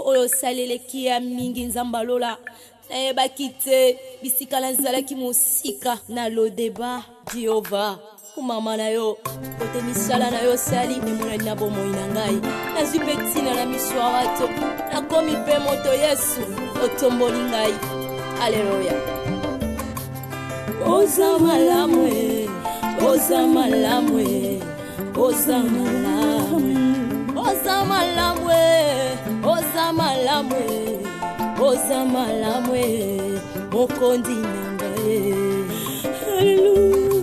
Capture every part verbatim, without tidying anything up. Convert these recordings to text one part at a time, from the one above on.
oyo salele kia mingi nzambalola na bakite bisika la nzala ki musika na lo deba Jehova kumama na yo kote misala na yo sali ne mona na bomo inangai na zipetina na miswarato na komi pe moto Yesu otomboli ngai haleluya oza malamwe oza malamwe oza malamwe oza malamwe oza malamwe oza malamwe mokondi nangae haleluya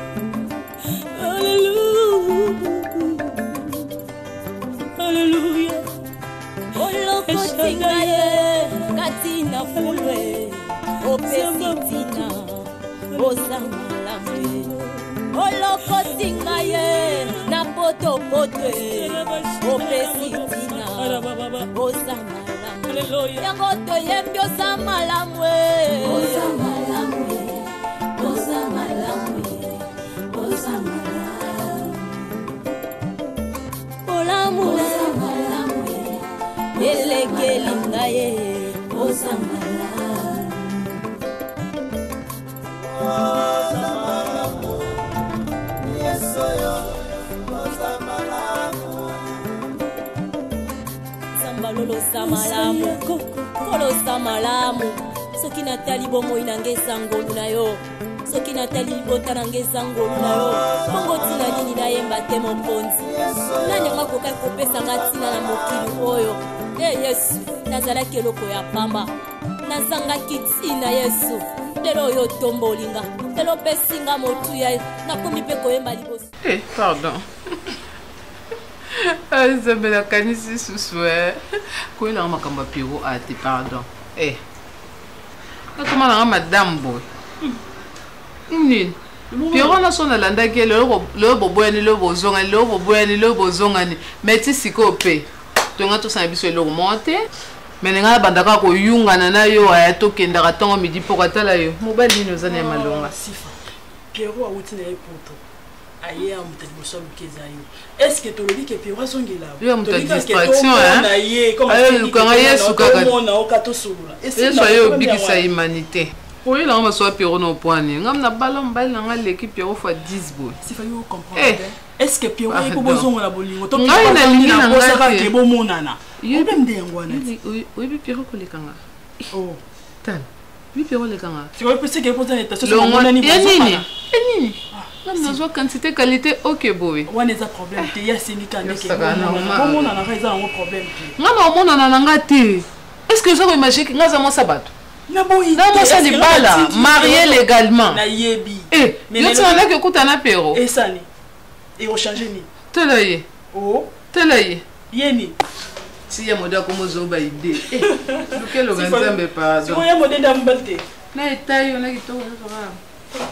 haleluya haleluya olokotingaye katina fulwe opesitina oza malamwe olokotingaye na poto potwe opesitina oza malamwe yango toyembi oza malamwe oza malamwe oza malamwe oza malamwe olamu oza malamwe elekeli ngaye oza malamwe oza malamwe yesoyo oza malamwe sambalolo samalamu kolo samalamu soki natali bomo inangeza ngolu na yo soki natali bota nangeza ngolu na yo bongo tina nini nayemba te mokonzi nanyanga kokai kopesa nga tina na mokili oyo e Yesu nazalaki eloko ya pamba nazangaki tina Yesu lelo oyo tombolinga lelo pesinga motuya nakomi mpe koyemba liboso eh pardon ça me la canisse ce soir. Quoi il a remarqué ma piro à tes pardon. Eh. Comment la madame boy. Nini. Piro na son alanda ke le le bobo ni le bozonga le bobo ni le bozonga ni. Meti sikope. Tonga to sa biso le remonter. Mais nga bandaka ko yunga na yo aya to kenda ka tongo midi poko tala yo. Mobali ni ozana malonga. Sifa. Piro a wuti na poto. Aïe, on t'a dit que est-ce que tu as dit que tu as dit que tu as dit que tu as dit que tu as dit que tu as dit que tu as dit que tu as dit que humanité. Oui, là on va soit Pierrot no point. Ngam na ballon balle na l'équipe Pierrot fois dix boy. Si fa yo comprendre. Est-ce que Pierrot est ko bozonga na bolingo to Pierrot na lingi na bosaka ke bo monana. Problème de ngwana. Oui, oui Pierrot ko lekanga. Oh. Tan. Oui Pierrot lekanga. Si vous pensez que vous êtes sur le monani bozonga. Nini? Nous avons quantité qualité ok boy. On a des problèmes. Il y a syndicat qui est bon. On a un problème. Non non on a un gâté. Est-ce que vous imaginez que nous avons sabat? Non bon il. Non ça n'est pas là. Marié légalement. Na yebi. Eh. Mais tu en as que écoute un apéro. Et ça ni. Et on change ni. Telaye. Oh. Telaye. Yeni. Si y a modèle comme vous avez idée. Eh. Lequel organise pas. Si vous y a modèle d'ambaté. Na etaille on a qui tourne ça.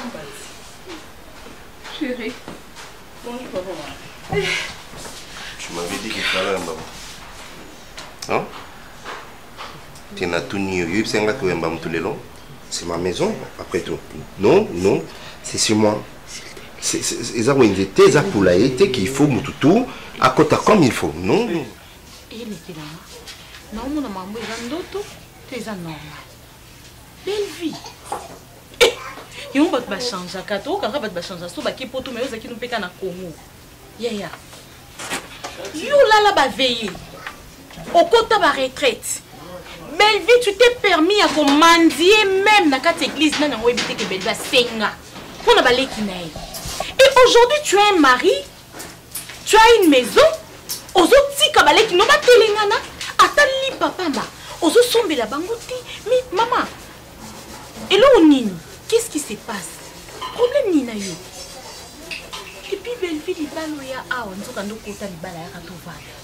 Chérie. Bonjour papa. Tu m'avais dit qu'il fallait un maman. Hein? Tu n'as tout nié. C'est ma maison, après tout. Non, non, c'est sur moi. C'est ça où il était, ça pour la été qu'il faut tout à côté comme il faut. Non, non. Et les qui là? Non, mon maman, il y a d'autres. C'est normal. Belle vie. Yon bat ba changer kato kaka bat ba changer so ba ki poto mais ozaki no peka na Congo yaya yo la la ba veiller au kota ba retraite belle vie tu t'es permis à commander même na kat église na ngo ebité ke belle ba senga pona ba leki na et aujourd'hui tu as un mari tu as une maison ozo tika ba leki no ba telengana atali papa ma ozo sombela bangote mais maman et là on nini. Qu'est-ce qui se passe? Problème ni na yo. Et puis belle fille li balo ya a on zoka ndo kota li bala ya katovana.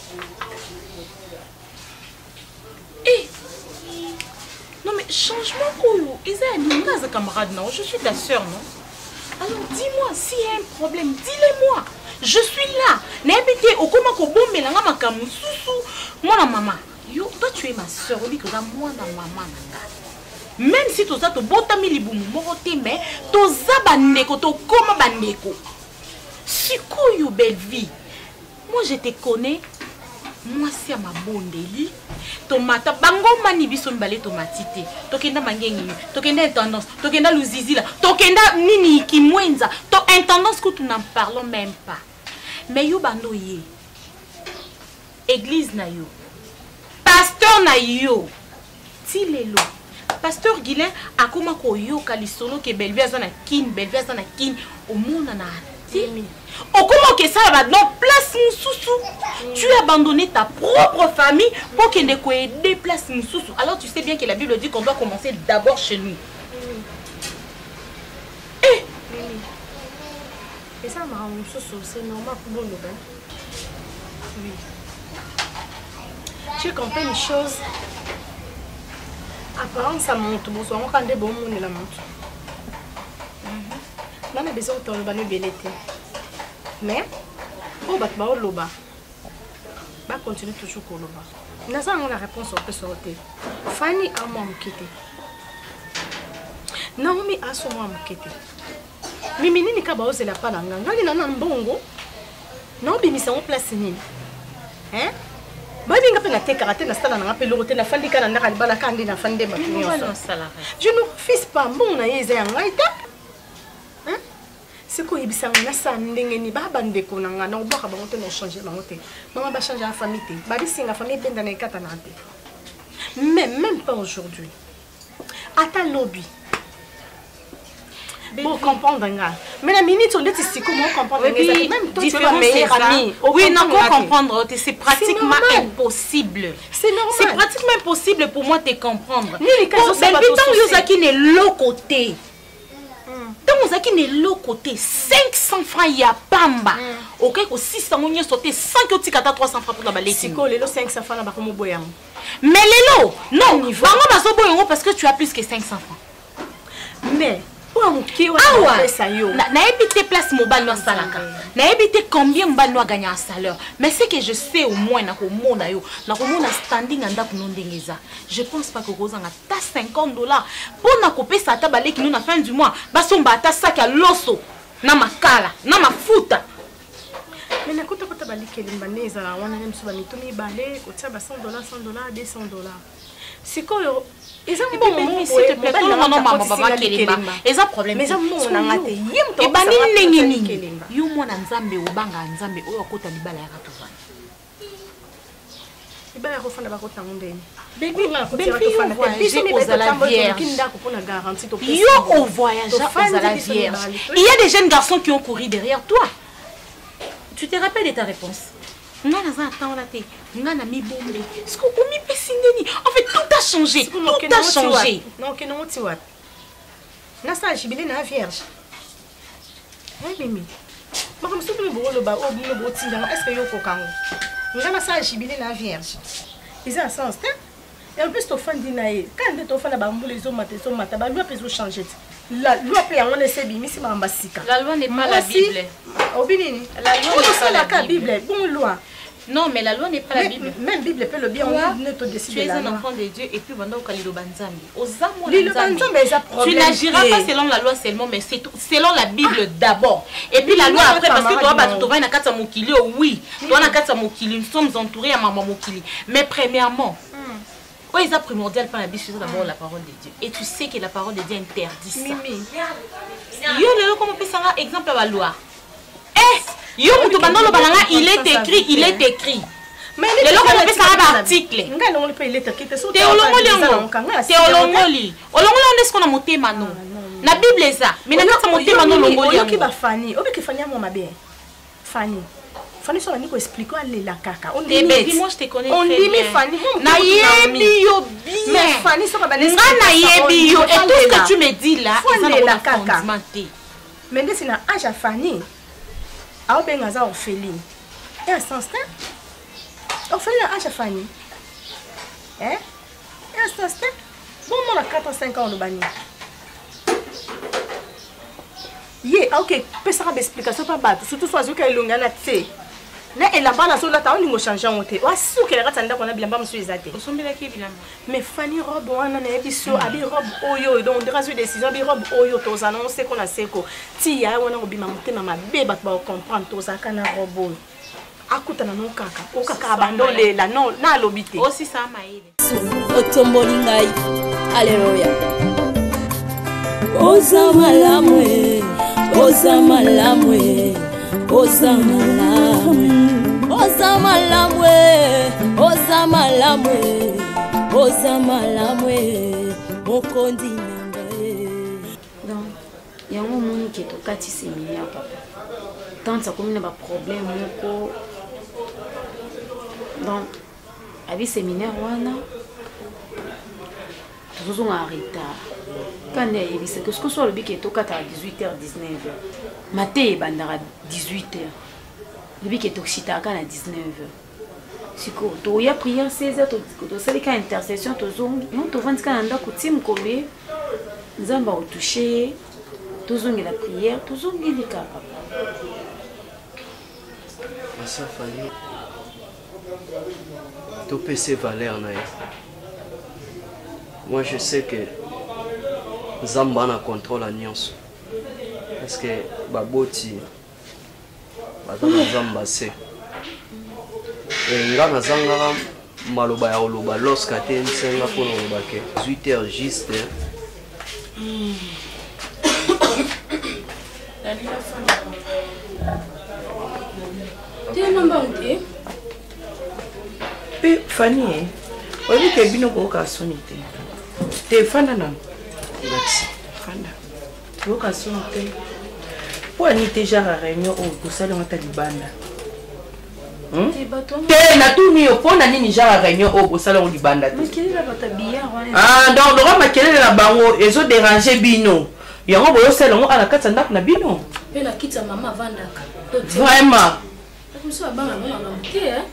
Eh. Non mais changement koyo, eza ni ngaza camarade non, je suis ta sœur non. Alors dis-moi s'il y a un problème, dis-le-moi. Je suis là. N'habite au comment ko bombela nga makamu susu. Moi na maman. Yo, toi tu es ma sœur, on dit que moi na maman na. Même si tu as tout botami libumu morote mais tu as bandeko tu comme bandeko. Si koyo belle vie. Moi je te connais moi si à ma bondeli tomata bango mani biso mbale tomatite tokenda mangengi tokenda intendance tokenda luzizi la tokenda nini kimwenza to intendance que tu n'en parlons même pas mais yo bando ye église na yo pasteur na yo ti lelo pasteur Guilain akoma ko yo kalisolo ke Bellevue azana kin Bellevue azana kin au monde na timi au comment que ça va non place Moussoussou tu as abandonné ta propre famille pour qu'il ne aider place Moussoussou alors tu sais bien que la Bible dit qu'on doit commencer d'abord chez nous eh et ça m'a rendu Moussoussou c'est normal pour nous oui tu comprends une chose apparemment ça monte bon soit on quand des bons monde la monte on a besoin de le banner belleté mais on va pas au loba va continuer toujours au loba n'a pas la réponse on peut sortir Fanny a moi me quitter Naomi a son moi me quitter mimi nini ka ba ozela pa nanga ngali na na mbongo na obimisa on place nini hein ba binga pe na te karaté na sala na pe loroté na fandi kana na ka bala kandi na fande ba kinyo je ne refuse pas mon na yeza ya ngaita hein c'est quoi ibisanga na sa ndenge ni ba bandeko na nga na oboka ba moto na changer ba moto maman ba changer la famille te ba bisinga famille benda na ikata na te mais même pas aujourd'hui à ta lobby pour comprendre nga mais la minute on dit c'est comment comprendre oui, même toi tu es la meilleure amie oui non pour comprendre c'est pratiquement impossible c'est normal c'est pratiquement impossible pour moi de te comprendre ni bon tant yozaki ne l'autre côté tant yozaki ne l'autre côté cinq cents francs ya pamba OK ko six cents on y sauter sans que tu kata trois cents francs pour la balai c'est quoi lelo cinq cents francs na ba komo boyam mais lelo non bango bazo boyango parce que tu as plus que cinq cents francs mais na habité place mobile no salaka na habité combien mobile no gagner un salaire mais c'est que je sais au moins na ko mona yo na ko mona standing anda ko ndengeza je pense pas que kozanga ta cinquante dollars pour na couper ça ta balé qui nous na fin du mois basomba ta sac à loso na makala na mafuta mais na kota kota balé kelimba neza na wana même so banitomi balé ko tia ba cent dollars cent dollars deux cents dollars c'est quoi ils ont bon moment s'il te plaît tout le monde maman baba kelimba ils ont problème mais on na ngate yim to e bani nengi nini yo mwana nzambe obanga nzambe oyo akota libala ya katova libala ko fana ba kota ngondeni baby voyager aux à la vierge yo au voyage aux à la vierge il y a des jeunes garçons qui ont couru derrière toi tu te rappelles de ta réponse nga naza attendre la te nga na mi bombe ce que omi pesindeni en fait tout a changé tout a changé non que non tu vois na sa jibile na vierge hey mimi mama msutu mbolo ba o bino botinga est-ce que yo kokango nga na sa jibile na vierge ils ont sens hein et en plus to fan dinaye quand de to fan ba mbolo zo mate zo mata ba loi peut changer la loi peut en laisser bimi si mamba sika la loi n'est pas la Bible obinini la loi n'est pas la Bible bon loi. Non, mais la loi n'est pas la Bible. Même Bible peut le bien, on ne te décide. Tu es un enfant de Dieu et puis pendant que tu n'agiras pas selon la loi seulement, mais c'est selon la Bible d'abord. Et puis la loi après, parce que toi, tu vas dans le Mokili, oui, toi, dans le Mokili, nous sommes entourés à Maman Mokili. Mais premièrement, oui, c'est primordial par la Bible, c'est d'abord la parole de Dieu. Et tu sais que la parole de Dieu interdit ça. Mimi. Yo, le comment on peut faire un exemple à la loi. Eh! Yo mutu bandolo balanga il est écrit il est écrit mais le loko on peut ça un article ngalo on peut il est écrit so teolongoli yango teolongoli olongoli on est ce qu'on a monté mano na Bible ça mais na kata monté mano longoli yango ki ba fani obi ki fani mo mabe fani fani so bani ko expliquer aller la kaka on dit mais moi je te connais on dit mais fani na yebi yo bien mais fani so ba bani nga na yebi yo et tout ce que tu me dis là c'est la kaka mais c'est na âge fani a benga za orpheline et à sens temps orpheline a Fanny hein et à sens temps bon moi la quatre cinq ans de bani yé OK peut ça explication pas battre surtout soit que longa na tse na elle a pas na so la ta on ngo changer on te wa su ke la tanda kona bilamba msu ezate osombela ki bilamba mais Fanny robe wana na ebiso abi robe oyo donc on dira décision abi robe oyo to za non c'est qu'on a seko ti ya wana ko bima mutema mabe ba ba comprendre to za kana robe akutana no kaka okaka abandolela non na lobité aussi ça maïle otomboli ngai alleluya oza malamwe oza malamwe oza malamwe oza malamwe oza malamwe oza malamwe mokondi nangae donc yango moni ke tokati séminaire papa tant ça comme na ba problème moko donc abi séminaire wana toujours en retard quand il dit que ce que soit le bic est au à dix-huit heures dix-neuf heures maté bandara dix-huit heures le bic est au chitaka à dix-neuf heures siko to ya prière seize heures to to sali ka intercession to zongi non to vandi kana nda kutim kobe nzamba o toucher to zongi la prière to zongi le ka papa ça fallait to pc valeur na moi je sais que Zamba na contrôle à nyonso parce que baboti bazana Zamba c'est et nga nazanga maloba ya oloba lorsque te nsenga pour oloba ke dix-huit heures juste te namba unte pe Fanny oyi ke bino ko ka sonite te fanda na merci fanda ko ka sonite po ani te jara réunion o ko sala ngata libanda hmm te na tuni yo pona nini jara réunion o ko sala ngoli banda te ah donc do ma kelele na bango ezo déranger bino yango boyo sala ngo ala katsa ndako na bino pe na kitsa mama vandaka vraiment kuso abanga mama te hein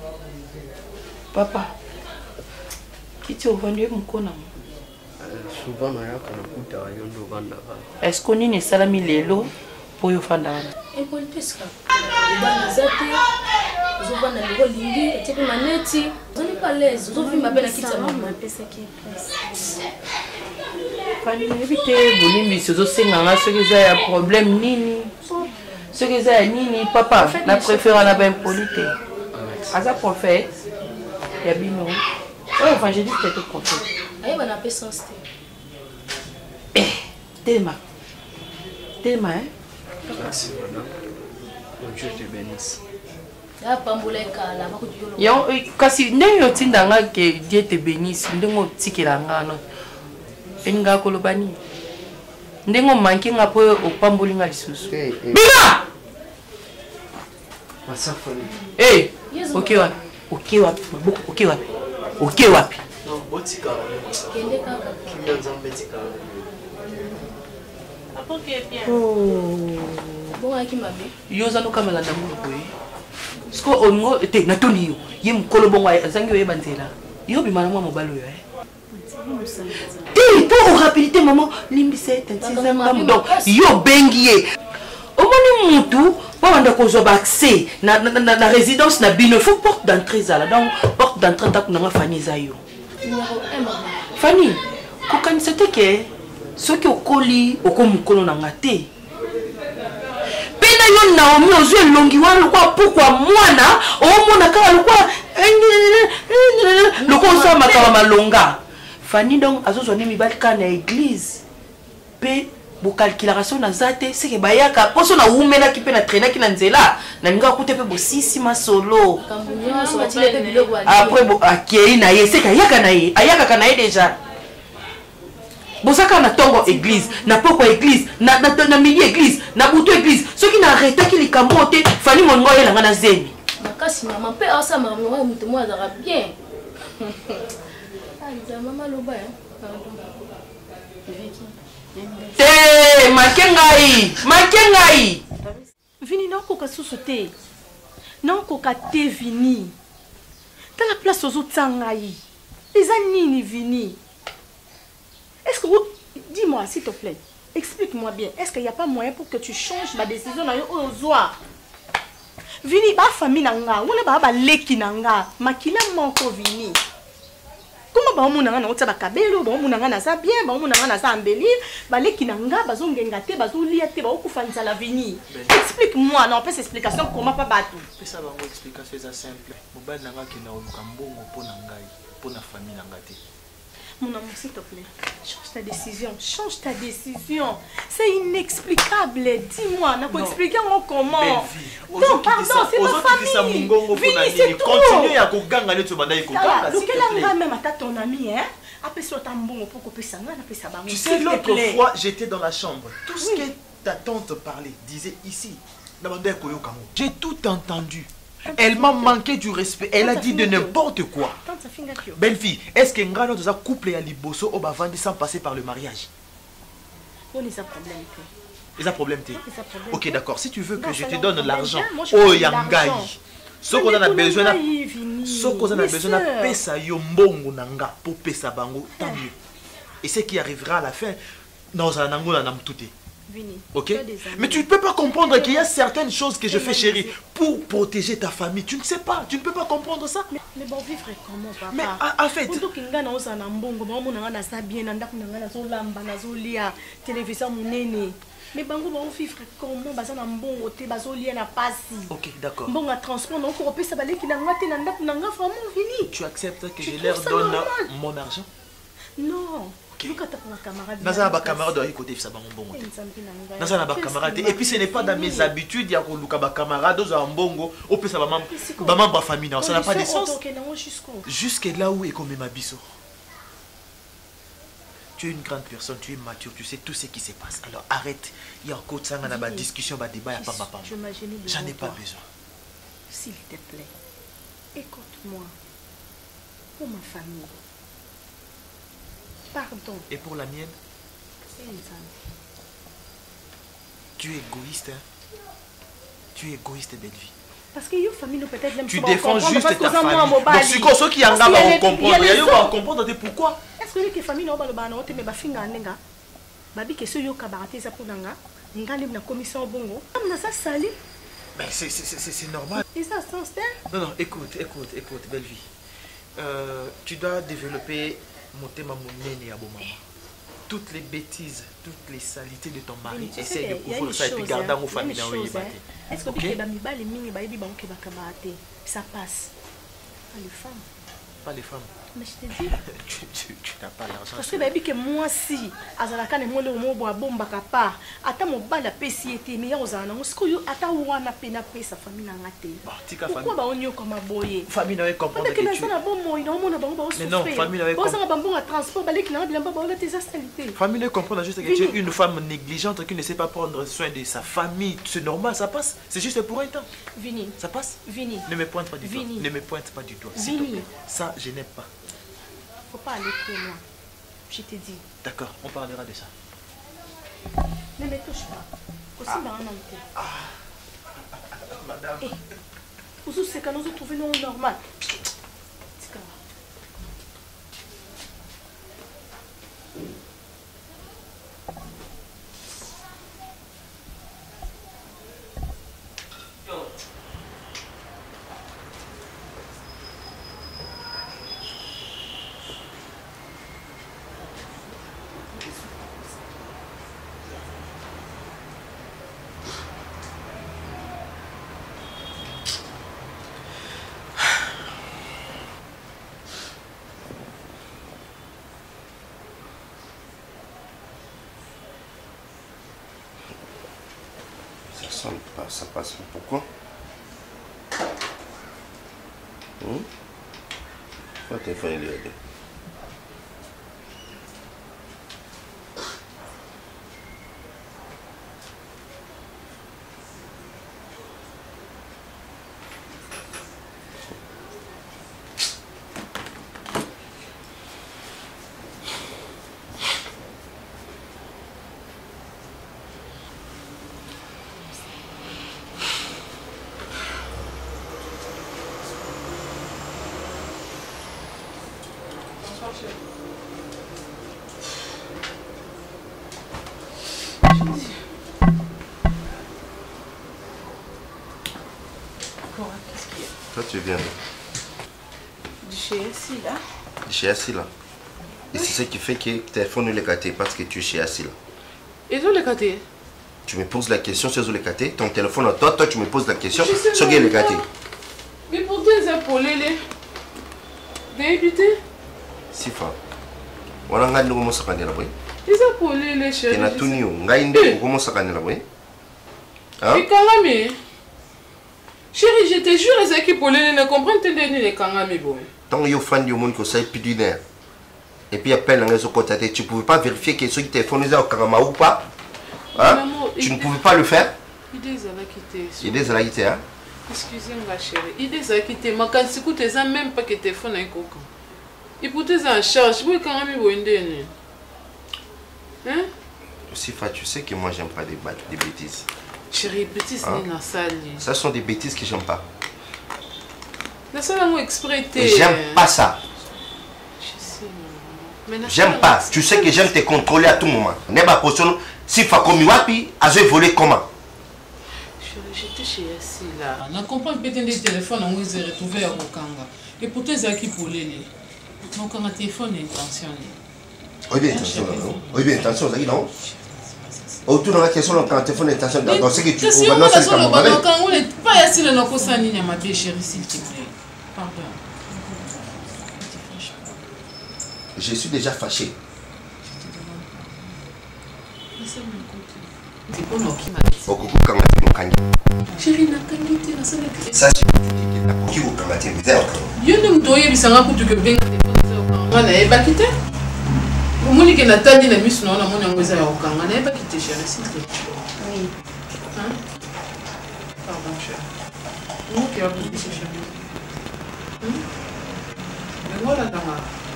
papa kiti ovandi mukona souvent na yaka na kuta yo ndo banda ba est-ce qu'on ni salami lelo po yo fanda e politiska bana zate zo bana lelo lingi etipe maneti zo ni pas l'aise zo vimba bena kitsa mama pesa ki place fani evite bonimbi zo senga nga ce que ça ya problème nini ce que ça nini papa na préfère la ben polité aza prophète ya bino oh évangéliste est tout prophète aye bana puissance eh Thelma Thelma hein merci madame Dieu te bénisse ya pambula kala bakujolo yo kasi ndeyo tindanga ke Dieu te bénisse ndengo tikela ngano enga kolobani ndengo manki ngapo opambuli nga lisusu bina masafali eh okay wapi okay wapi mabuku okay wapi okay wapi non botika kende kaka kimya nzambe tika apoke bien oh bonga kimabe yoza no kamela ndamu boye sko ongo te natoni yo ye mkolo bongo azangi yo banzela yo bimana mwa mobalo yo eh ti pour rapidité maman limbise tantiza maman donc yo bengiye omoni mutu pour anda ko ba accès na na na résidence na bino faut porte d'entrée là donc porte d'entrée ta kuna Fanny zayo Fanny ko kanisete ke soki okoli okomukolo na ngate pena yo Naomi ozwe longi wana kwa pourquoi mwana omona ka lokwa lokwa sa makala malonga Fanny donc azozwa ni mibali kana église pe bo calculation na zate c'est que bayaka poso na umela ki pe na traîner ki na nzela na ninga kute pe bo sisi masolo kambunyo so batile pe biloko wa après bo akei na ye c'est que ayaka na ye ayaka kana ye déjà bosaka na tongo église na poko église na na, na midi église na butu église soki na arrêter ki likambo te Fanny mongo yelanga na zemi makasi mama pe asa mama mwa mutu mwa zara bien ah mama loba hein pardon te makengai makengai Vini nakoka susu te nakoka te Vini tala place ozotsangai eza nini Vini est-ce que dis-moi s'il te plaît explique-moi bien est-ce qu'il n'y a pas moyen pour que tu changes ma décision na yo ozwa Vini ba famille nanga wona ba ba leki nanga makila moko Vini comment baomona nga na otia bakabelo baomona nga naza bien baomona nga naza embellir baleki na nga bazongenga te bazolia te baokufa nzala vini explique moi na opesa explication comment pas bato pesa bango explication eza simple mobali na nga akenda koluka mbongo mpo na ngai mpo na famille na nga te. Mon amour, s'il te plaît, change ta décision, change ta décision. C'est inexplicable. Dis-moi, n'a pas expliqué moi comment. Non, pardon, c'est ma famille. Vini, c'est trop. Continue à koganga ne tobanda ikoganga. Lequel a même à ton ami, hein? Après sur ta mbongo pour couper ça, n'a pas ça. Tu sais, l'autre fois, j'étais dans la chambre. Tout ce que ta tante parlait, disait ici. J'ai tout entendu. Elle m'a manqué du respect. Elle a dit de n'importe quoi. Belle fille, est-ce que Ngalo doit couple à Liboso au Bavandi sans passer par le mariage? On est un problème. Il y a un problème. Ok, d'accord. Si tu veux que non, je te donne l'argent, oh Yangai. Ce qu'on a besoin, ce qu'on a besoin, de pesa yombongo nanga pour pesa bango, tant mieux. Et ce qui arrivera à la fin, non, ça n'a pas tout. Vini, ok, mais tu ne peux pas comprendre qu'il y a certaines choses que je fais, chérie, pour protéger ta famille. Tu ne sais pas, tu ne peux pas comprendre ça. Mais, mais bon, vivre comment, papa? Mais en fait, mais bango ba vivre comment baza na mbongo te bazolia na pasi. Ok, d'accord. Mbongo transport donc on ça baleki na ngate na ndako na nga vraiment Vini. Tu acceptes que je leur donne mon argent? Non. Naza ba camarade doit écouter ça ba mbongo. Naza ba camarade et puis ce n'est pas dans mes habitudes ya ko luka ba camarade za mbongo au pesa ba membre ba membre famille ça n'a pas de sens. Jusque là où est comme ma biso. Tu es une grande personne, tu es mature, tu sais tout ce qui se passe. Alors arrête, il y a encore ça dans la discussion, ba débat, il y a pas papa. J'en ai pas besoin. S'il te plaît, écoute-moi. Pour ma famille. Pardon. Et pour la mienne? Tu es égoïste, hein? Tu es égoïste, belle vie. Parce que your famille peut-être même tu défends juste ta famille. Donc si ceux qui en ont comprendre, il y a eu à comprendre pourquoi. Est-ce que les familles n'ont pas le banane mais ba finga nenga? Babi que ceux yo kabarate ça pour nanga, ngale na commission bongo. Comme na ça sali. Mais c'est c'est c'est normal. Et ça sens Non non, écoute, écoute, écoute, belle vie. Euh, tu dois développer mon thème monene ya bon maman. Toutes les bêtises, toutes les salités de ton mari, essaie de couvrir ça et puis garder en famille dans le débat. Est-ce que tu ça passe? Pas les femmes. Pas les femmes. Mais je te dis. tu tu, tu n'as pas l'argent. Parce que baby que moi si, azalaka ne mo le mo bo bomba kapa, ata mo bala pesi ete mais ozana ngo siko yo ata wana pena pesa famille na ngate. Pourquoi ba onyo comme boye? Famille na comprendre que tu. Mais non, famille na comprendre. Bon ça bon à transport balek na bilamba ba tes salité. Famille na comprendre juste que tu es une femme négligente qui ne sait pas prendre soin de sa famille. C'est normal, ça passe. C'est juste pour un temps. Vini. Ça passe? Vini. Ne me pointe pas du doigt. Ne me pointe pas du doigt. Vini. Ça je n'aime pas. Faut pas aller trop loin. Je te dis. D'accord, on parlera de ça. Ne me touche pas. Aussi dans un ante. Ah. Madame. Eh. Vous c'est quand nous trouvons nous normal. Ça passe. Pourquoi? Hum? Pourquoi t'es fait l'aider? Toi, tu viens de chez Assis, là. De chez Assis, là. Et c'est ce qui fait que le téléphone est écarté parce que tu es chez Asila. Ils ont écarté. Tu me poses la question sur le écarté. Ton téléphone à toi, toi tu me poses la question sur le écarté. Mais pourtant, ils ont polé les. Débuté. Sifa. On a un gars qui a dit là, oui. Ils ont polé les chéris. Tu as tout nié. On a un gars qui a dit là, oui. Mais Kangami. Chérie, je te jure, c'est qui polé les ne comprennent pas les Kangami, boy. Tant que tu es fan du monde, ça est plus d'une heure. Et puis après, tu ne pouvais pas vérifier que ceux qui téléphonent au Karama ou pas. Hein? Tu ne pouvais pas le faire. Idée à quitter. Idée à quitter, hein? Excusez-moi, chérie. Idée à quitter. Mais quand tu écoutes, ça même pas que téléphone est coco. Et pour tes en charge, oui, quand même, vous avez hein? Sifa, tu sais que moi, j'aime pas des, des bêtises. Chérie, bêtises, hein? N'est dans salle. Ça sont des bêtises que j'aime pas. La salle, moi, exprès. J'aime pas ça. J'aime pas. Tu sais que j'aime te contrôler à tout moment. N'est pas possible. Si Fakomi Wapi, a volé comment? J'étais chez Yassi là. On a compris peut-être des téléphones, on les a retrouvés à Okanga. Et pourtant, ils ont qui pour les. Donc, on a téléphone intention. Oui, bien, attention. Oui, bien, attention, ça y est, non? Autour de la question, on a un téléphone intention. Dans ce que tu peux voir, c'est comme ça. Quand on n'est pas Yassi, on a pas ça, ni ma belle chérie, s'il te plaît. Pardon. Je suis déjà fâché. Ça, c'est qui vous permettez de dire. Je ne me dois pas que tu veux bien que tu quitter. Vous m'avez dit que Nathalie n'a mis son nom à mon angoisse. On n'a pas quitté, chérie, s'il te plaît. Oui. Hein? Pardon, chérie. Nous qui avons quitté, chérie. Mais voilà, Dama.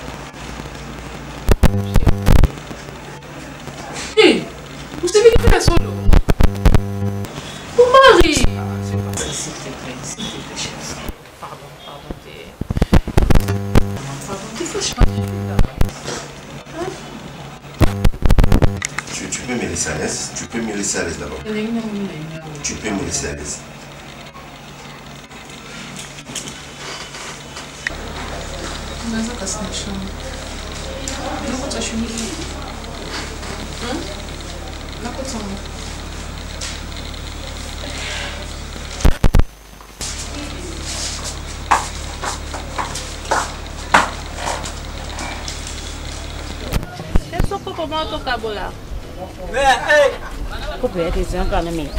Hé, vous savez qui fait la solo? Vous mari. S'il te plaît, s'il te plaît, chérie. Pardon, pardon, t'es... Pardon, t'es fâche pas. Tu, tu peux me laisser à l'aise. Tu peux me laisser à l'aise d'abord. Tu peux me laisser à l'aise. Coupe ya des gens quand même.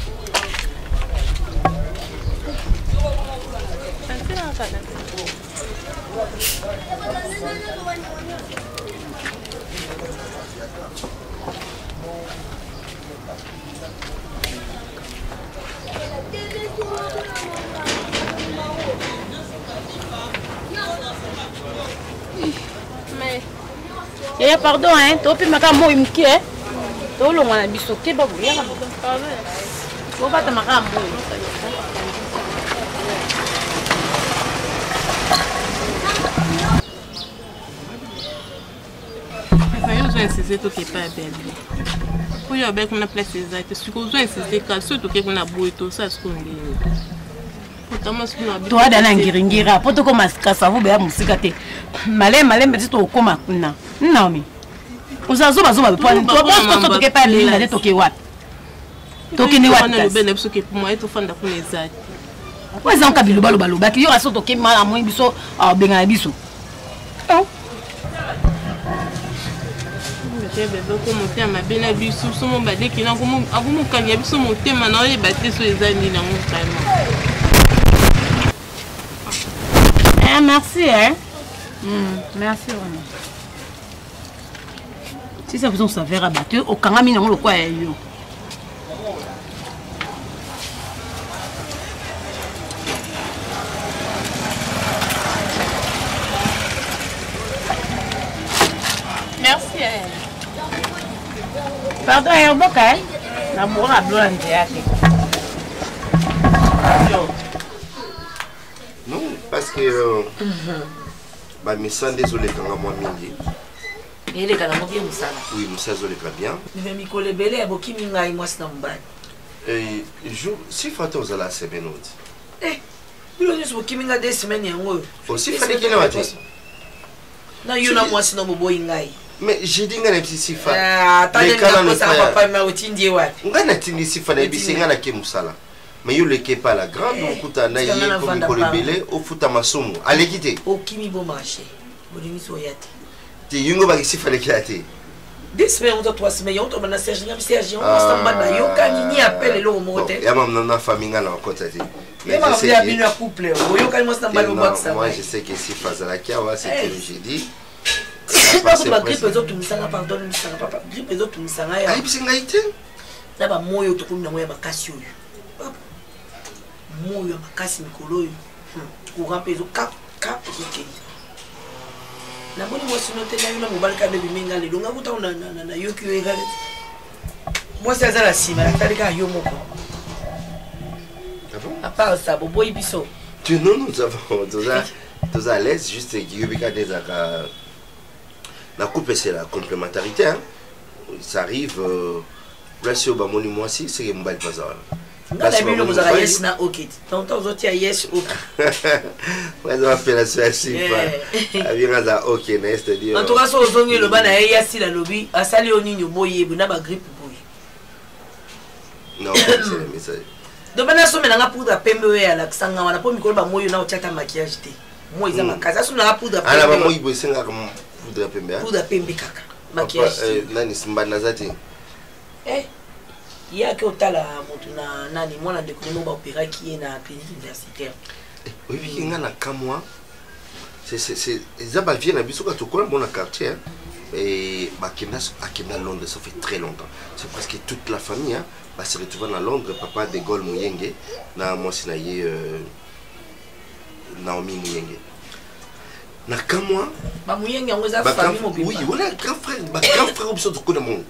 Eh, pardon, hein, tu peux me faire un mot, hein? Tu le vois, tu es bien, tu es bien. Tu vas te faire un mot. Je vais insister que tu n'es pas belle. Pour y avoir une place exacte, je vais insister que surtout que tu as beau et tout ça, ce qu'on dit. Toi, dans la ngiringira, pour te commencer à savoir, tu as musique. Malé, malé, mais tu as comment? Non, mais. Vous avez besoin de toi, tu as besoin pas bien, tu as toqué what? Toqué ni what? Pour moi, tu as besoin de les aides. Ouais, c'est un cabilo balo balo. Bah, qui y aura ça toqué mal à moi, biso, à benga biso. Oh. Je vais commenter à ma belle biso, sur mon badé qui n'a comme à vous mon cagna biso mon thème maintenant les battre sur les années dans mon vraiment. Eh, merci, hein? Mm, merci, vraiment. Si ça vous en faire abattu, au Kangami, non, le quoi est yo. Merci, hein? Pardon, il y a un bocal. La bourre à blanc, non, parce que. Euh, bah, mais ça, désolé, quand moi, midi. Et les gars, bien Moussa. Oui, Moussa, désolé, très bien. Mais je me belé à Boki Minga et moi, c'est un bain. Et je. Si Fatou, vous allez assez bien. Eh, il y a Boki Minga des semaines et un mois. Aussi, il fallait qu'il ait dit. Non, il y a moi sinon bobo ingai. Mais j'ai dit ngana petit sifa. Ah, t'as dit que ça va pas me retindi wa. Ngana tindi sifa na bisi ngana ke musala. Mais yo leke pas la grande okuta na ye comme ko lebele au futa masomo. Allez quitter. O kimi bon marché. Bolimi soyate. Ti yungo ba sifa le kiate. Des semaines ou trois semaines, on tombe dans Serge, on Serge, on s'en bat là, yo kan ni appelle le mote. Ya mam na famille ngana okota ti. Mais moi j'ai bien un couple, yo kan moi s'en bat le box ça. Moi je sais que si Fazala kia wa c'est que j'ai dit. Pas pour la grippe les autres misanga pardon misanga papa. Grippe les autres misanga ya. Ai bisinga ite. Na ba moyo to kuna moyo makasi oyo. Moyo makasi mikolo oyo. Courant peso cap cap ok. Na boni mo sino te na yuna mobile ka bebi minga le longa buta na na na yoki we gale. Mo se azala sima na talika yo moko. Ah bon? À part ça, bobo ibiso. Tu non nous avons tous à tous à l'aise juste que yobika des aka. La coupe c'est la complémentarité hein. Ça arrive euh, là sur ba moni moi si c'est mobile bazar. Nga na bino muzala yes na ok. Tonton zoti ya yes ok. Ouais, ça va faire la suite. Avira za ok, c'est-à-dire. En tout cas, so zongi lo bana ya si la lobby, asali oninyo boye bu na ba grippe boye. Non, c'est le message. Donc bana so menanga poudre pembe we ala ksanga wana po mikolo ba moyo na otata maquillage te. Mo iza makaza so na poudre pembe. Ala ba moyo boye senga comme poudre pembe. Poudre pembe kaka. Maquillage. Eh nani simba na zati. Eh il y a que otala motu na nani mwana de kono ba opéra qui est na clinique universitaire. Oui, oui, ngana kamwa. C'est c'est c'est ça va vient na biso ka to kola mon quartier. Et bah Kenya à Londres ça fait très longtemps. C'est presque toute la famille hein. Bah se retrouver à Londres, papa de Gaulle Muyenge na moi sinaye euh Naomi Muyenge. Na kamwa ba Muyenge ngoza famille mo oui, voilà grand frère, bah grand frère option to kola mon.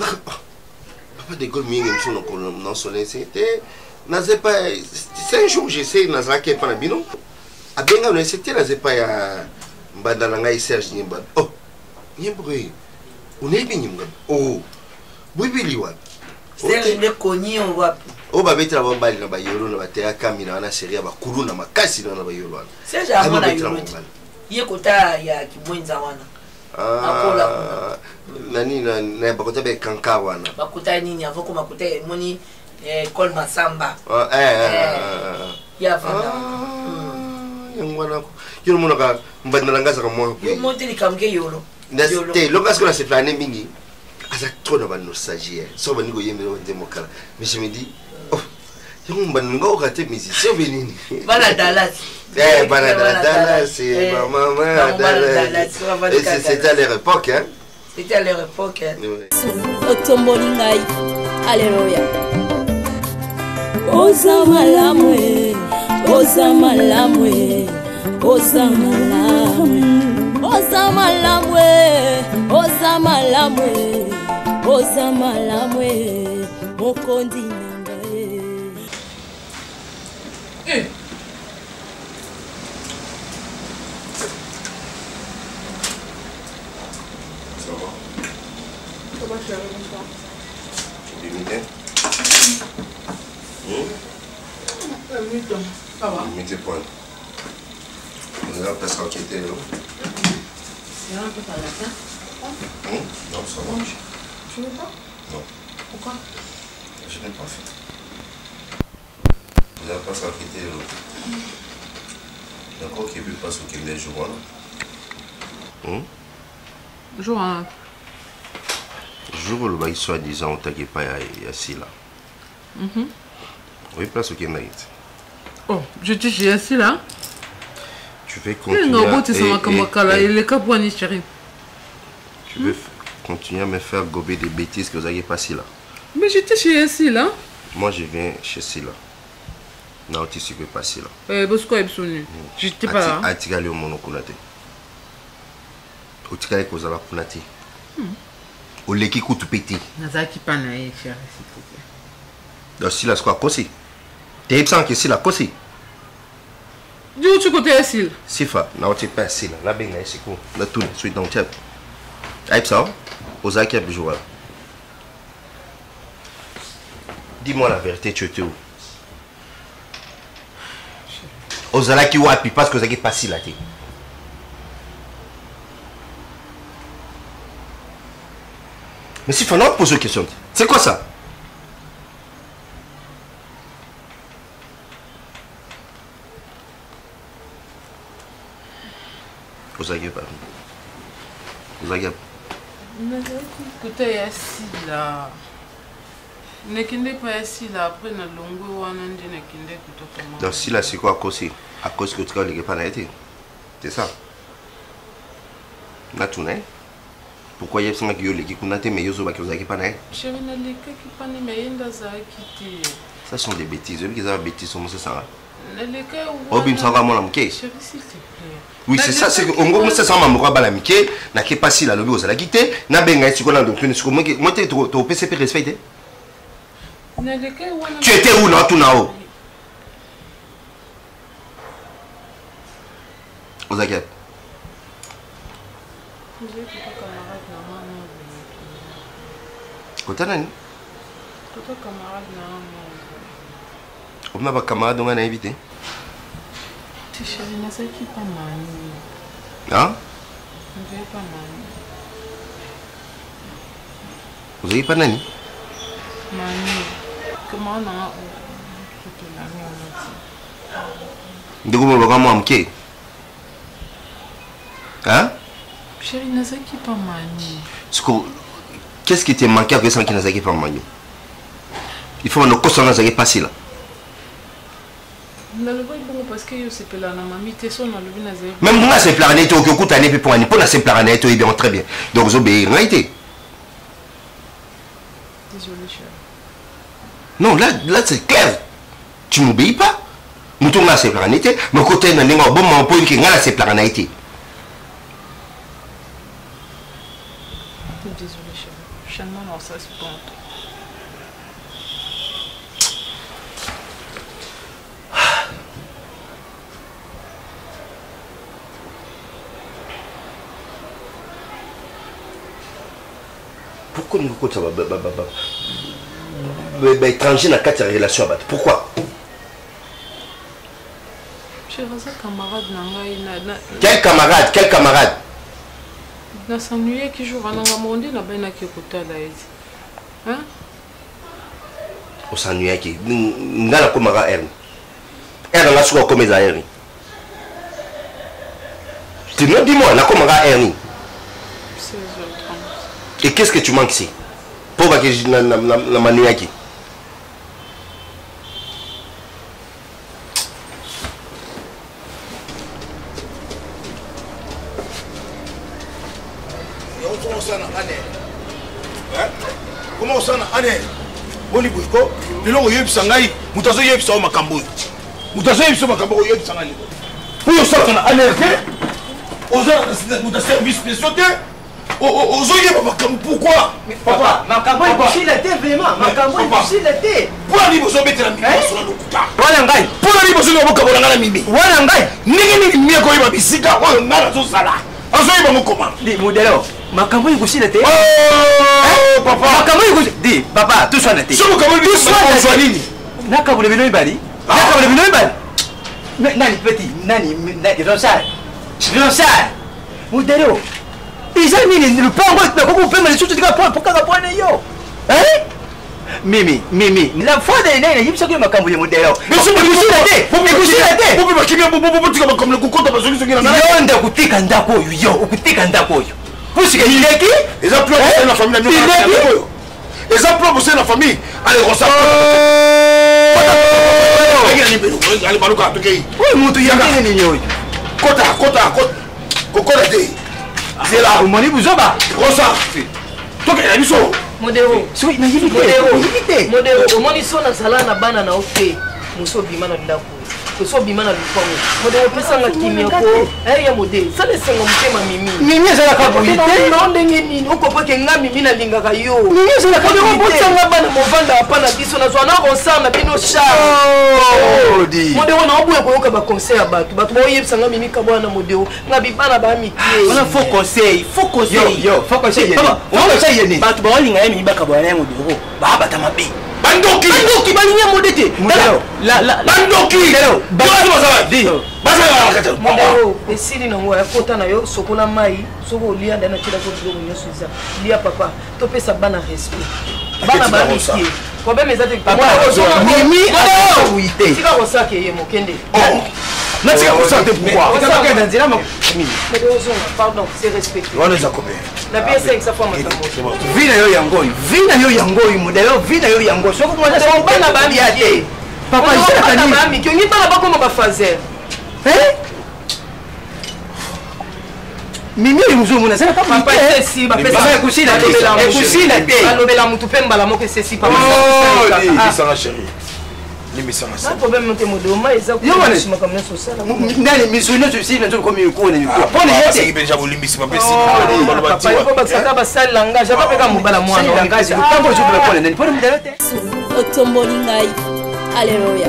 Papa de Gaulle Muyenge nous sommes dans son c'était naze pas c'est un jour j'essaie naza ke pana bino abenga no c'était naze pas ya mbanda nanga Serge Nyimba oh Nyimba unebi Nyimba oh bibili wa Serge ne konyi on va oh ba betra ba bali na ba yoro na ba tea kamina na seria ba kulu na makasi na ba yoro Serge amona yoro ye kota ya kimwenza wana ah nani na na ba kota be kanka wana ba kota nini avoko makuta moni eh Col Masamba ah eh ya fanda yang wana ko yoro mona ka mbanda nanga sa mo yo monte ni kamge yoro te lokas ko na se planer mingi asa trop na ba nostalgie so ba ningo yembe de mokala mais je me dis oh yo mbanda ngo raté musicien benini bala Dallas eh bala Dallas c'est maman Dallas c'était à leur époque hein c'était à leur époque hein otomboli ngai alléluia Oza malamwe, oza malamwe, oza malamwe, oza malamwe, oza malamwe, oza malamwe, mokondi nangae. Eh. Ça va? Ça va, chérie, comme ça. Tu es bien? Ça va. Mettez point. On a presque enquêté là. C'est un peu par la fin. Non, ça va. Tu veux pas? Non. Pourquoi? Je n'ai pas fait. On a presque enquêté là. D'accord qu'il peut pas s'occuper des jours là. Hum? Jour un. Jour où le bail soi-disant on t'a pas assis là. Mhm. Oui, place au Kenya. Oh, je te suis assis là. Tu veux continuer à... Tu veux hmm? continuer à me faire gober des bêtises que vous n'avez pas si là. Mais j'étais chez Silla là. Moi je viens chez Silla. Non, tu ne peux pas si là. Eh, parce que j'étais pas là. Atikali au monokunate. Otikali kozala kunate. Oleki kutu peti. Nazaki pas naïe, chérie, s'il te plaît. Donc Silla c'est quoi kosi? Tu sais que Silla kosi? D'où tu côté Silla? Sifa, non tu pas Silla. La benga c'est quoi? La tourne, suis dans le chat. Aïe ça? Ozaki a besoin. Dis-moi la vérité, tu étais où? Ozalaki wapi parce que vous avez pas si la tête. Mais si Fana pose une question. C'est quoi ça? Ozagé, pardon. Ozagé. Écoutez, assis là. Ne kende pas assis là. Après, na longo wana ndi na kende kutoka mama. Donc si là, c'est quoi à cause? À cause que tu as les pas été. C'est ça. Na tu n'es. Pourquoi il y a besoin que yo les qui kunate mais yo zo ba ki ozaki pas nae? Chérie, na les qui pas ni mais yenda za kiti. Ça sont des bêtises. Ils ont des bêtises sur moi c'est ça. Na les cas Oh bim ça va moi la mke. Chérie, s'il te plaît. Oui, c'est ça, c'est que on go ça sama mo ba la mke, na ke pas si la lobi ozala kité, na benga si ko na donc tu moi moi tu tu P C P respecté. Na les cas wana. Tu étais où là tout là-haut? Ozaki. Kota nani? Kota camarade na maman. On n'a pas camarade on a invité. Tu chérie, na ça qui pas mani. Hein? On veut pas mani. Vous avez pas nani? Mani. Comment on a tout la nuit on a dit. Ndeko mo ba mo amke. Hein? Chérie, na ça qui pas mani. Qu'est-ce qui te manquait avec ça qui n'a pas mani? Il faut nos causes n'a pas passé là. Parce que je sais pas la mamie t'es son dans le vin azé. Même moi c'est planète au coup t'as né pour un pour la c'est planète il bien très bien. Donc vous obéir n'a été. Désolé chérie. Non là là c'est clair. Tu m'obéis pas. Nous tournons là c'est planète mais côté n'a n'engo bon mon point qui n'a c'est planète. Désolé chérie. Chaînement non ça c'est bon. Pourquoi nous ça va bah étranger n'a qu'à ta relation à battre? Pourquoi? Chérie, ça camarade n'a. Quel camarade? Quel camarade? Na s'ennuyer qui joue à Nangamondi na ben na qui écoute là hein? On s'ennuie qui n'a la camarade elle. Elle a la soie comme les aériens. Tu me dis-moi la camarade elle. Et qu'est-ce que tu manques ici? Pour que je la la manie qui. Comment ça na ane? Boni buiko, lelo yebisa ngai, mutazo yebisa o makambo. Mutazo yebisa makambo yebisa ngai. Oyo saka na ane ke? Oza muta service spécial te? Ozo yeba makambo pourquoi? Papa, makambo ikosi la te vraiment, makambo ikosi la te. Pour ni bozo betela mi bozo na lokuta. Wana ngai, pour ni bozo na boka bona ngana mimi. Wana ngai, ningi ningi mieko yeba bisika oyo ngana zo sala. Azo yeba mokoma. Di modelo. Makambo ikosi la te. Oh papa. Makambo ikosi. Di papa, tout soit na te. So makambo ikosi na nini? Naka bule bino ibali. Naka bule bino ibali. Nani petit, nani nani Ronsard. Ronsard. Modelo. Isa nini le pango na ko pe mali sutu tika po pokaga bwana yo. Eh? Mimi, Mimi, la fois de nene yimso ke makambo ya modelo. Biso ikosi la te. Ikosi la te. Bobi bakimia bobo bobo tika makambo kokota bazoki soki na nani. Yonda kutika ndako yo, yo, kutika ndako yo. Puisque il est qui? Les emplois de la famille. Les emplois de la famille. Allez, on s'appelle. Oui, mon Dieu, il y a un Kota, kota, kota. Kota, c'est là. On m'a dit, vous avez. Rosa. Toi, il y a une chose. Modéro. Oui, mais il est. Modéro. Au moins, ils sont dans la salle à banane au thé. Mousseau Bimana Dako. Mousseau Bimana Lukongo. Modéro, Pessanga Kimiko. Eh, ya modé. Ça, c'est mon thème, Mimi. Mimi, c'est la capoeira. Non, Mimi. On comprend que Mimi n'a lingaka yo. Mimi, c'est la capoeira. On peut s'en bana mon vanda à pana biso na zona on na bino cha. Oh, di. Modéro na obuya ko yoka ba conseil abatu. Batu bo yebsanga Mimi kabwana modéro. Na bibana ba miki. On a faux conseil, faux conseil. Yo, yo, faux conseil. Papa, faux conseil yeni. Batu bo linga Mimi bakabwana modéro. Ba bata mabe. Bandoki Bandoki balinga modete la la Bandoki Bandoki Modelo esili nango ya kota na yo sokola mai soko olia ndana tila ko biloko nyonso eza lia papa topesa bana respect bana bamikie problème eza te papa mimi a wuite tika kosaka ye mokende na tika kosaka pourquoi osaka dans nzela ma pardon c'est respecté wana za kobe na bien cinq sa fois matambo vina yo yango vina yo yango modelo vina yo yango soko mo na bana bamikie papa eza kana bamikie ngi bana bakoma ba fazer eh Mimi mzungu na sana papa papa ceci ba pesa papa kusina kusina te alobela mutu pe mbala moko ceci papa oh ni sanga chérie ni misanga ça problème monte modoma eza ko shima comme ça sala nani misuno ceci na nzo komi ko ni ko pone yete ki benja bolimbisi mapesi papa il faut pas ça ba sala langage pas peka mobala mwana langage tambo je peux pone nani pone mdalate otomboli ngai alleluia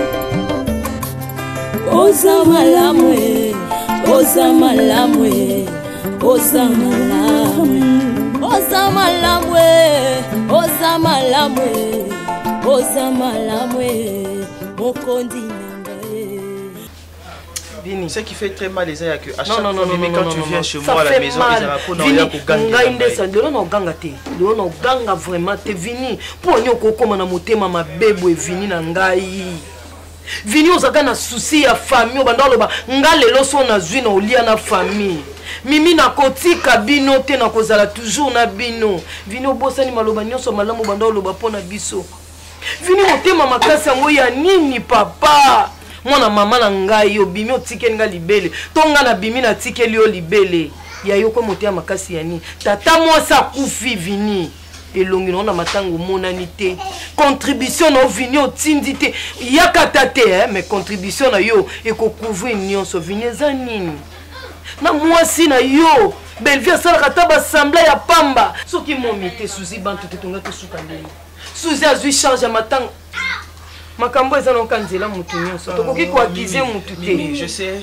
oza malamwe oza malamwe oza malamwe oza malamwe oza malamwe oza malamwe mokondi nangae. Vini, ce qui fait très mal les que à chaque non, non, fois non, quand non, tu non, viens non, chez ça moi à la fait maison mal. ils ont pas Vini, on a ngai ndesa de l'on ganga te de l'on ganga vraiment te vini pour nyoko koma na motema mabebo e vini na ngai vini ozaka na souci ya famille obanda loba nga lelo so na zwi na olia na famille mimi na kotika bino te na kozala toujours na bino vini obosani maloba nyonso malamu obanda loba pona biso vini motema makasi yango ya nini papa mwana mama na ngai obimi otikeli nga libele to nga na bimi na tikeli yo libele ya yo ko motema makasi ya nini tata mwasi akufi vini elongi na matango monani te contribution na vini otindi te yakata te eh, mais contribution na yo ekocouvrir nyonso vini eza nini na mwasi na yo belvi asalaka ta baassemble ya pamba soki momi te suzi bantu te tonga tosuka ndenge suzi azwi charge ya matango makambo eza noka nzela mutu nyonso tokoki koakize mutu te je sais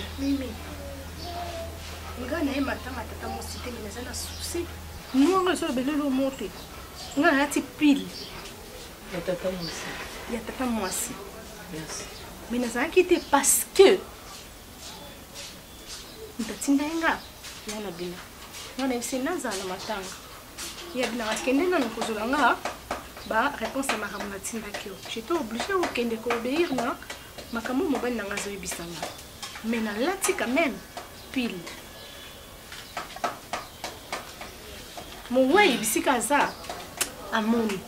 nga na ye matanga tata mosi te mais eza na susi mwanga so belelo mote nga nayati pile ya tata mwasi ya tata mwasi mais nazalaki te parce que ntatinda ye nga ya na bina nga nayebisi nazala na matanga ya bina akende nga na kozela nga ba réponse à makambo natindaki yo j'étais obligé okende koobéir na makambo mobali na nga azoyebisa nga mais nalati quand même pile mowei bisika aza amoni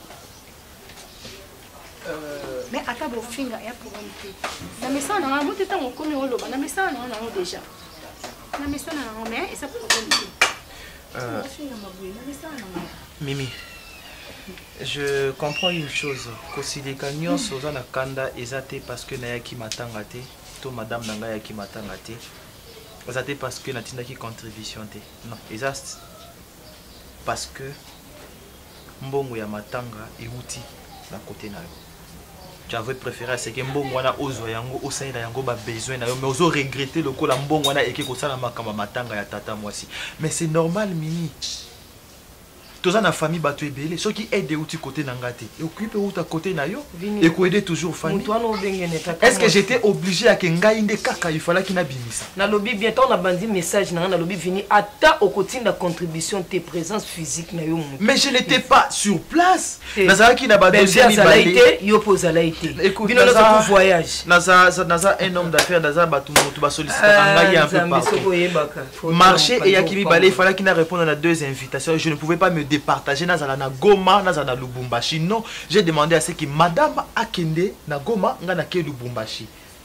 mais ata bofinga ya problème te na misala nanga mo te ntango okomi oloba na misala nanga nango déjà na misala nango mais eza problème te bofinga maboye na misala nanga Mimi, je comprends une chose. Kosileka nyonso oza na kanda ezate parce que nayaki matanga te to madame nanga yaki matanga te ezate parce que natindaki contribution te non eza parce que mbongo ya matanga euti na côté na yo. J'avais préféré c'est que mbongo wana ozwa yango osaina yango ba besoin na yo mais ozo regretter le kola mbongo wana eke kosala makamba matanga ya tata mwasi mais c'est normal Mimi. Toza na famille bato ebele ceux qui aident outi côté nangate et occupe outa côté na yo et ko aider toujours famille. Est-ce que j'étais obligé à que ngai nde kaka il fallait qu'il na bimisa. Na lobby bientôt on a bandi message na na lobby vini ata au côté de contribution tes présence physique na yo. Mais je n'étais pas sur place. Nazara qui na ba dossier mi balé yo posa la été. Écoute, bino na voyage. Naza naza un homme d'affaires naza batu moto ba solliciter ngai un peu partout. Marché et yakimi balé il fallait qu'il na répondre à deux invitations, je ne pouvais pas me départager nazala na Goma nazala na Lubumbashi. Non, j'ai demandé à ce que madame akende na Goma nga na ke Lubumbashi.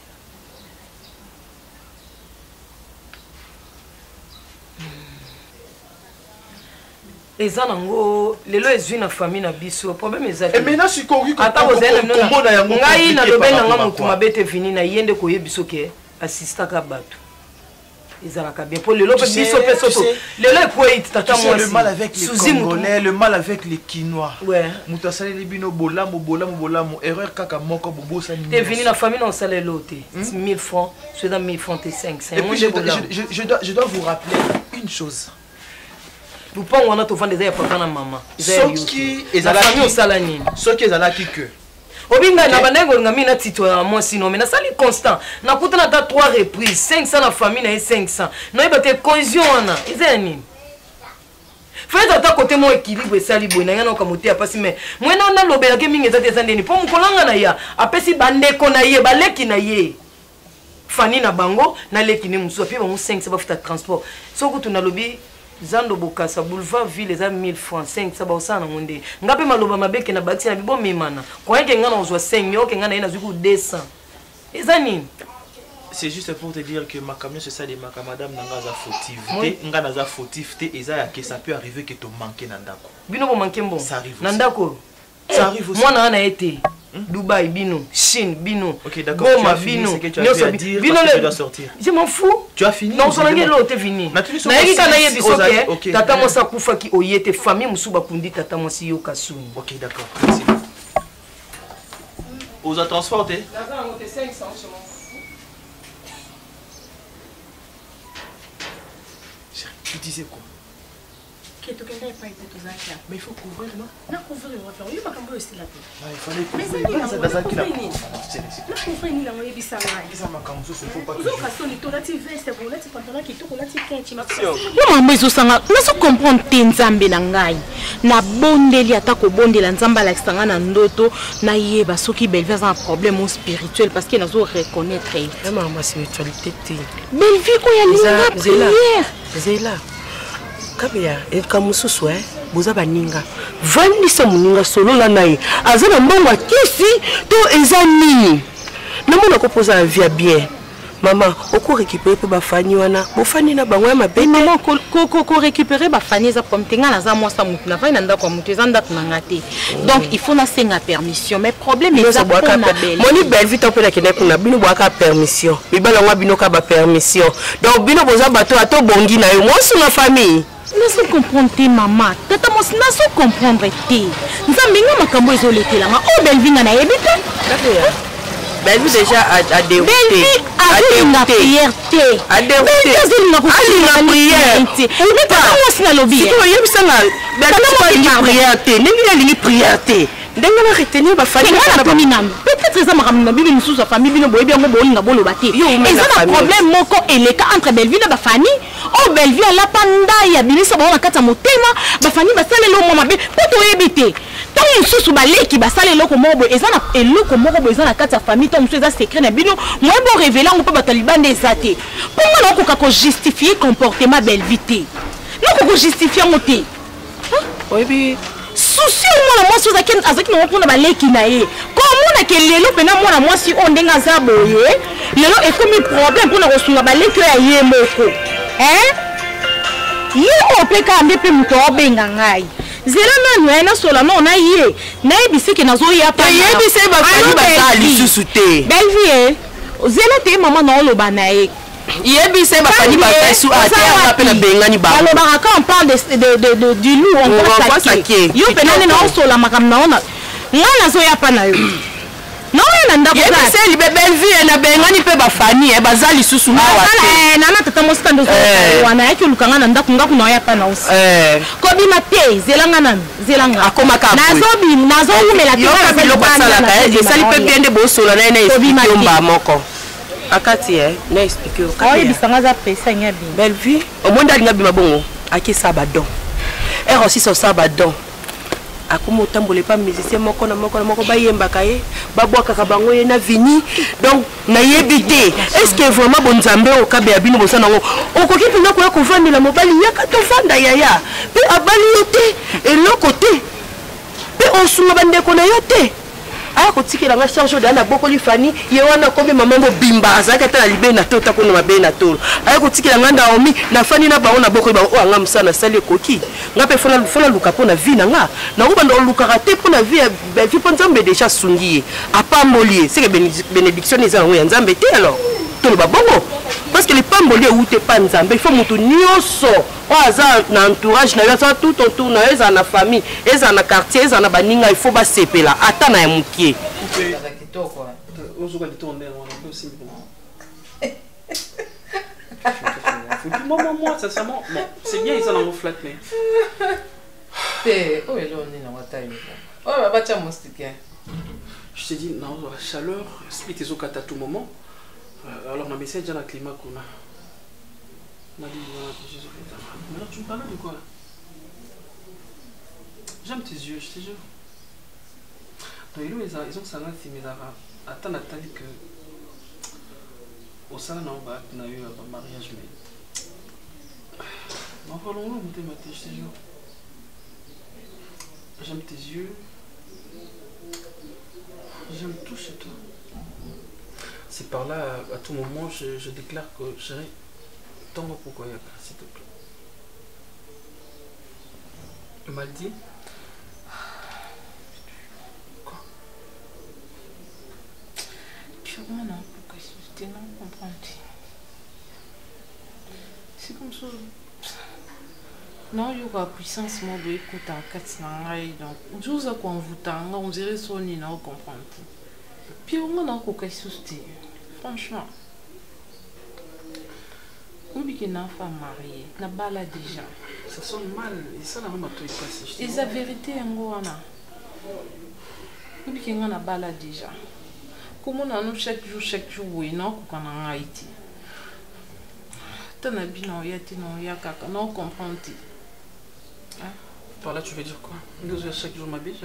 Eza nango lelo ezwi na famille na biso problème eza et maintenant si ko ko ata ozela mona yango ngai na lobela nga mutu mabete vini na yende ko yebiso ke assista ka bato ezalaka bien pour lelo pe biso pe soto lelo ekwei tata moi le mal avec les Congolais le mal avec les Quinois ouais mutu asali libino bolamo bolamo bolamo erreur kaka moko bobosa ni te vini na famille na osala lote mille francs c'est dans mille francs et cinq cents. Et puis je, je, je, je, dois, je dois vous rappeler une chose. Vous pensez que vous avez papa et maman. Ce qui est à la famille, ce qui est à la qui que Obinga na banengo ngami na tito ya moi sinon mais na sali constant. Na kuta na ta trois reprises, cinq cents na famille na cinq cents. No iba te cohésion na. Izeni. Fais à ta côté mon équilibre sali boy na yana okamote ya pasi mais moi na na lobela ke mingi ezate ezandeni po mukolanga na ya apesi bandeko na ye baleki na ye. Fani na bango na leki ne musu api bango cinq cents ba futa transport. Soko tu na lobi Zando Bokassa boulevard ville eza mille francs cinq ça ba osana ngonde. Ngape maloba mabeke na bakti na bibo memana. Kwa yeke ngana ozwa cinq yo ke ngana ina zuku deux cents. Ezani. C'est juste pour te dire que ma camion c'est ça de ma madame nanga za fautive. Te ngana za fautive te eza ya que ça peut arriver que tu manques na ndako. Bino bo manquer bon. Ça arrive. Na ndako. Ça arrive aussi. Moi na na été Dubaï bino, Chine bino. OK d'accord. Tu as fini ce que tu as dû à dire parce que tu dois sortir. Je m'en fous. Tu as fini. Non, sonange lo te fini. Na yeki kana ye bisoke. OK. Tata mo sa kufa ki oyete famille musuba kundi tata mo si yo kasuni. OK d'accord. Merci. Aux a transporté. Naza ngote cinq cents je m'en fous. Tu disais quoi? Mais il faut couvrir, non? Non, couvrir, on va faire. Il fallait couvrir. Mais c'est dans un qui l'a couvrir. Non, couvrir, il a envoyé ça. Ça m'a comme ça, c'est faut pas que je... Yo mama ezosanga naso comprendre te nzambe na ngai na bondeli atako bondela nzamba la kisanga na ndoto na yeba soki Bellevue a un problème spirituel parce que nazo reconnaître et maman spiritualité te Bellevue ko ya linga prière Zela kabia e kamususu eh boza baninga vandi sa muninga solo la naye azana mbongo kisi to ezani namona ko posa via bien maman oko récupérer pe ba fani wana bo fani na bango ya mabete maman ko ko ko récupérer ba fani za comme tenga na za moi sa mutu na fani nda ko mutu za nda tunangate donc il faut na senga permission mais problème est ça pour na belle moni Bellevue to pe na kene kuna bino boaka permission bibala ngwa bino ka ba permission donc bino boza bato ato bongi na yo moi sur la famille. Naso comprendre te maman tata mos naso comprendre te nzambe nga makambo ezoletela nga o Bellevue nga na yebite Bellevue déjà a dérouté a dérouté prière te a dérouté a na prière mais tata mos na lobi si to yebisa na Bellevue na prière te ndenge na prière te ndenge na retenir ba famille na tomi nam peut-être ça makambo na bibi mususu sa famille bino boye bien ngo bolinga boloba te eza na problème moko eleka entre Bellevue na ba famille o Bellevue ala panda ya bilisa ba na kata motema ba famille basale lo mama be poto yebite tant mususu baleki basale loko mobo eza na eloko moko bo eza na kata famille tant mususu eza secret na bino moi bo révéler ngo pa bataliban des athées pour moi na ko ko justifier comportement Bellevue te na ko justifier ngote oyebi souci mwana mwasi ozaki azaki na mpona baleki na ye komona ke lelo pena mwana mwasi o ndenge aza boye lelo ekomi problème mpona kosunga baleki oyo ya ye moko ye opeka ambe mpe moto obenga ngai zela nanu ya nasola no na ye nayebisi ke nazoya payebisi bafani baza lisusu te Bellevue zela te mama na oloba na ye yebise bafani bapesu ate ape na bengani ba balobaka quand on parle de de de de du loup on voit ça qui yo penane na osola makambo na ona ngana zo yapa na yo na ona ndako na yebise libe Bellevue na bengani pe bafani e bazali susu na wate na na tata moska ndo wana yaki lukanga na ndako ngaku na yapa na osi eh ko bima te zelanga na zelanga akoma ka nazo bi nazo umela te yo ka biloko sala ka ezali pe biende bo sola na ina esiomba moko akati eh na expliquer o ka oyi bisanga za pesa nya bi Bellevue o monde alinga bima bongo akisa badon er aussi so sa badon akumo tambole pa musicien moko na moko na moko bayemba kaye babwaka ka bango ye na vini donc na yebite est-ce que vraiment bon nzambe o kabe ya bino bosana ngo okoki pina ko ko vandela mobali yaka to vanda yaya pe abali yote eloko te pe osunga bandeko na yote aya kotikela nga charge de na bokoli fani ye wana komi mama ngo bimba azaka ta libe na tota ko na mabe na tolo aya kotikela nga ndaomi na fani na baona bokoli ba o anga msana sali koki nga pe fona fona luka pona vie na nga na ko bando luka raté pona vie be vie pona nzambe déjà sungiye apambolier c'est que bénédiction eza ngo ya nzambe te alors tolo ba bongo parce que les pambolier ou te pas nzambe il faut mutu nyoso o aza na entourage na yo ça tout autour na eza na famille eza na quartier eza na baninga il faut ba sepela ata na mukie Maman, moi, sincèrement, bon, c'est bien, ils en ont flatté. Oh, il est là, on est là, on va tailler. Oh, on va tiens mon stick. Je t'ai dit, non, la chaleur, explique tes à tout moment. Euh, alors, on a mis ça déjà dans le climat qu'on a. On a dit, mais alors, tu me parles de quoi? J'aime tes yeux, je te jure. Donc, ils ont ça là, c'est mes arabes. Attends, Nathalie, que. Au sein, on a eu un mariage, mais. Mais enfin, on je te jure. J'aime tes yeux. J'aime tout chez toi. C'est par là, à tout moment, je, je déclare que chérie, tombe pourquoi Yaka, s'il te plaît. Mal dit. Quoi? Tu vois, non, pourquoi je t'ai non comprendre. C'est comme ça. Non, il y aura puissance, moi, de écouter en quatre langues. Donc, je vous ai convoqué, on dirait son nid, on comprend. Puis, on a encore quelque chose. Franchement. On dit qu'il y a une femme mariée, n'a pas là déjà. Ça sonne mal, et ça n'a pas tout passé. Et la vérité, on a. On dit qu'il y a une balle déjà. Comment on a chaque jour, chaque jour, oui, non, qu'on a en Haïti. T'en as bien, non, il y a non, il y a caca, non, comprends. Hein? Par là, tu veux dire quoi? Nous, chaque jour, ma bille,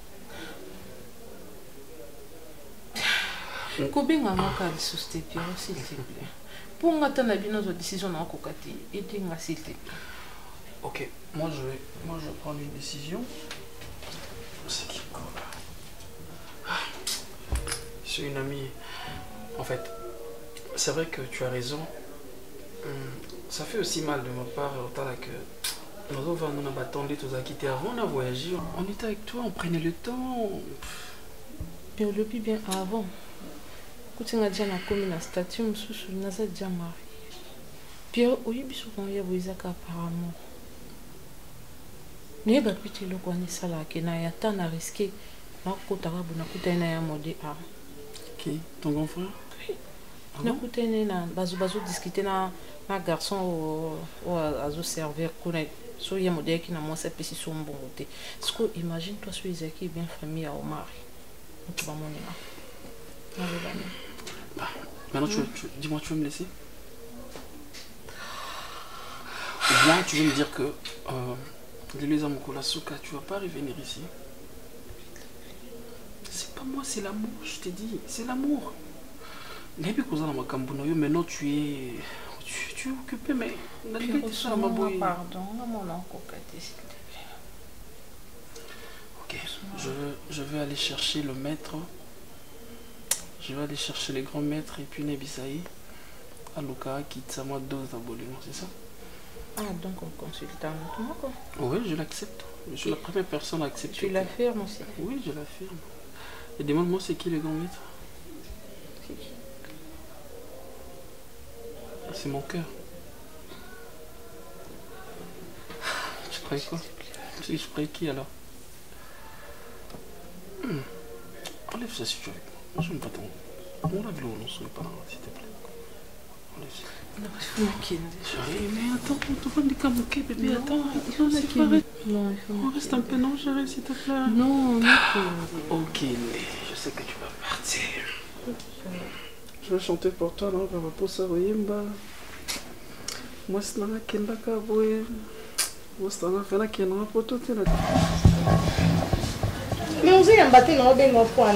Combien de temps de s'il te plaît? Pour moi, tu as une décision dans le côté. Aidez-moi, s'il te plaît. Ok, moi je vais, moi je vais prendre une décision. C'est qui encore là? C'est une amie. En fait, c'est vrai que tu as raison. Ça fait aussi mal de ma part, autant là que nous avons attendu tous à quitter avant, on a voyagé. On était avec toi, on prenait le temps. Bien le plus bien avant. Quand on a déjà commis la statue, on a déjà marié. Puis oui, souvent il y a des gens apparemment. Ne pas pitié le quoi ni ça là que na ya tant à risquer. Na kota rabu na kuta na ya mode a. Qui? Ton grand frère? Oui. Na kuta na bazo bazo discuter na na garçon au au azo servir connaît. So ya mode qui na moi ça petit son bon côté. Parce que imagine toi sur Isaac bien famille à Omar. Tu vas mon là. Bah, maintenant, tu, tu, dis-moi, tu veux me laisser? Ou bien tu veux me dire que euh, les amours la souka, tu vas pas revenir ici? C'est pas moi, c'est l'amour, je t'ai dit, c'est l'amour. Maintenant tu es, tu, tu es occupé, mais pardon, mon oncle, s'il te plaît. Ok, je, je vais aller chercher le maître. Je vais aller chercher les grands maîtres et puis Nebisaï. Aluka qui moi deux abonnements, c'est ça? Ah, donc on consulte un autre quoi? Oui, je l'accepte. Je suis la première personne à accepter. Tu l'affirmes aussi? Oui, je l'affirme. Et demande-moi, c'est qui les grands maîtres? C'est mon cœur. Tu croyais quoi? Je croyais qui alors? hmm. Enlève ça si tu veux. Moi, je ne veux pas ton. On lave l'eau, non, s'il te plaît. Enlève ça. Non, il faut qu'il chérie, mais attends, on te prend des camouquets, bébé, attends. Il faut qu'il Non, il faut. On reste un peu, non, chérie, s'il te plaît. Non, non. Ok, je sais que tu vas partir. Je vais chanter pour toi, non, on va pas ça, Yimba. Moi, c'est dans la Kenda Kaboé. Moi, c'est dans la Fena Kenda pour tout, tu sais. Mais on s'est embatté dans le bain au point.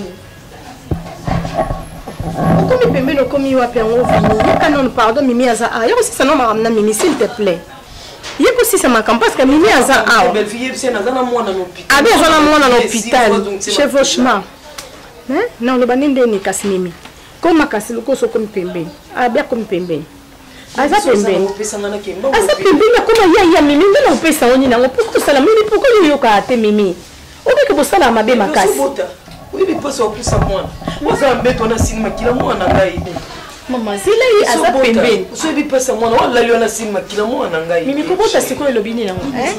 Comme il peut comme il va faire un canon pardon Mimi Aza. Il y a aussi ça non ma Mimi s'il te plaît. Il y a aussi ça ma campagne parce que Mimi Aza. Ah belle fille c'est dans un mois dans l'hôpital. Ah bien dans un mois dans l'hôpital. Chevauchement. Hein? Non le banin de ni Mimi. Comme ma casse le coso comme pembe. Ah bien comme pembe. Aza pembe. Aza pembe mais comment il y a Mimi on peut ça on y na on peut que ça la Mimi pourquoi il y a ka te Mimi. On peut que ça la ma be ma casse. Oui, mais pas ça plus à moi. Moi, ça me met ton cinéma qui l'a moi en angaï. Maman, c'est là, il a pembe. Je vais passer à moi, on l'a eu en cinéma qui l'a moi en angaï. Mimi, comment t'as c'est quoi le bini là? Hein?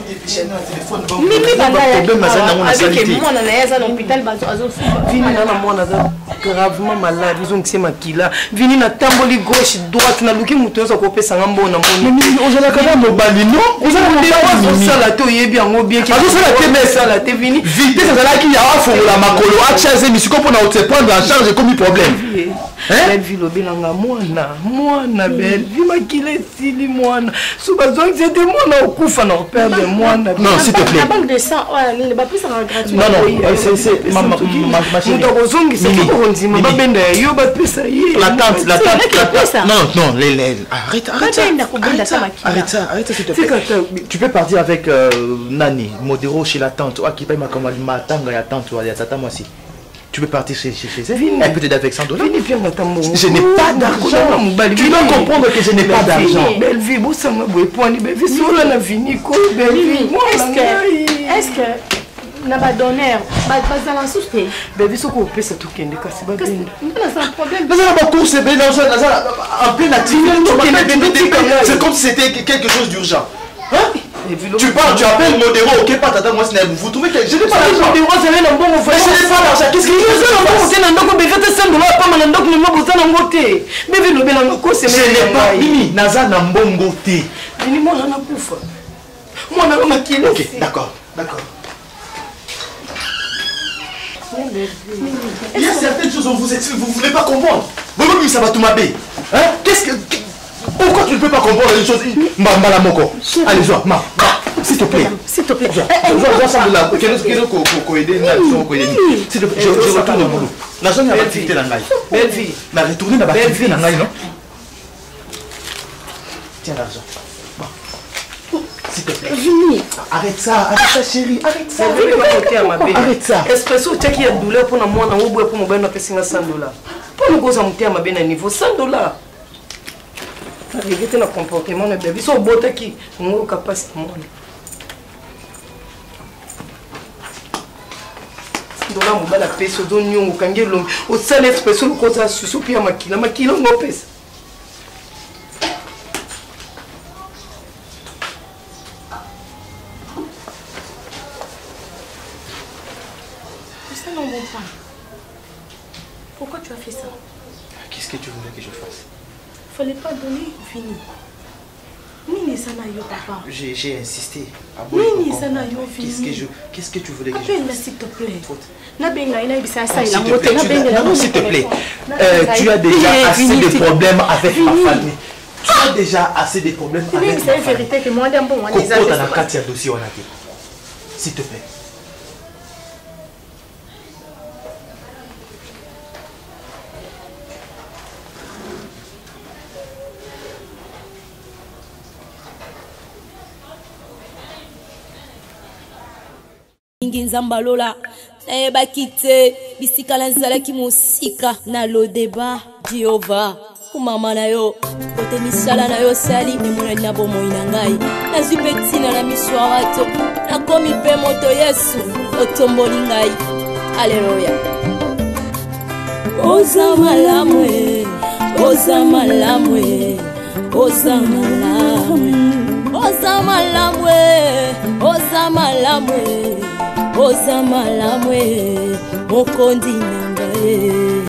Mimi, bana ya. Avec moi, on a eu à l'hôpital, bazo azo. Vini na na moi na. gravement malade ils ont que c'est makila vini na tamboli gauche droite na luki muto yosa ko pesa ngamba na mboni ozala kana mobali non ozala mobali sala to yebi yango bien ki azo sala te mais sala te vini vitesse azala ki ya afongola makolo a charger misiko pour na te prendre en charge comme problème belle vie lobelanga mwana mwana belle vie makila sili mwana suba zongi c'était mwana okufa na perdre mwana non s'il te plaît la banque de sang ouais le ba plus en gratuit non non c'est c'est ma ma ma chérie muto zongi c'est pour ndima ba benda yo ba pesa yi la tante la tante non non les les arrête arrête arrête ça arrête ça s'il te plaît tu peux partir avec Nani Modero chez la tante ou qui paye ma commande ma tanga ya tante ou ya tata moi aussi. Tu peux partir chez, chez, chez elle. Elle peut t'aider avec cent dollars. Je n'ai pas d'argent. Tu dois comprendre que je n'ai pas d'argent. Belle vie, vous savez, vous pouvez belle vie, sur la vini, belle vie. Est-ce que, est-ce que, n'a pas d'honneur, pas dans la société. Belle vie, ce qu'on peut, c'est tout qui est de casser. Non, c'est un problème. Mais ça n'a pas cours, c'est bien en pleine activité. C'est comme si c'était quelque chose d'urgent. Hein? Tu parles, tu appelles Modero, ok, pas tata, moi c'est vous trouvez que je n'ai pas d'argent. Modero, c'est un bon frère. Je n'ai pas d'argent. Qu'est-ce que tu veux? Je n'ai pas d'argent. Mimi, Naza n'a mbongo te. Mimi, moi j'en ai poufa. Moi j'en ai maquillé. Ok, d'accord, d'accord. Il y a certaines choses dont vous êtes vous voulez pas comprendre. Vous-même, ça va tout m'aber. Hein? Qu'est-ce que. Pourquoi tu ne peux pas comprendre les choses? Mbala moko. Allez, joie, ma. S'il te plaît. S'il te plaît. Joie, joie, ça de là. Quel est aider s'il te plaît, je retourne au boulot. La zone n'a pas activité dans l'ail. Belle vie. La retourner n'a pas activité dans l'ail, non? Tiens l'argent. Bon. S'il te plaît. Arrête ça, arrête ça, chérie. Arrête ça. Arrête ça. Espresso, tu as qui a douleur pour moi, on va pour mon ben, on a cent dollars. Pour nous, on a ma ben à niveau cent dollars. Regardez le comportement de bébé. Ils sont beaux qui ont capacité. Dola mobala pesa do nyongo kangelo o sala expression ko za susu pia makila makila ngo pesa. C'est un bon point. Pourquoi tu as fait ça? Qu'est-ce que tu voulais que je fasse? Fallait pas donner, fini. Nini sana yo papa. J'ai j'ai insisté. Nini sana yo fini. Qu'est-ce que je qu'est-ce que tu voulais que je fasse? Appelle-la s'il te plaît. Na benga ina ibisa ça il a monté na benga. Non s'il te plaît. Euh, tu as déjà assez de problèmes avec ma famille. Tu as déjà assez de problèmes avec ma famille. C'est la vérité que moi d'un bon on les a. Pourquoi dans la carte dossier on a dit? S'il te plaît. Nzamba lola nayebaki te bisika nazalaki mosika na lodeba Jehova kumama na yo kote misala na yo sali emonani na bomoi na ngai nazwi mpe ntina na miso ya bato nakomi mpe moto Yesu otomboli ngai aleluya oza malamu e oza malamu e oza malamu oza malamu e oza malamu e oza malamu e mokondi na ngai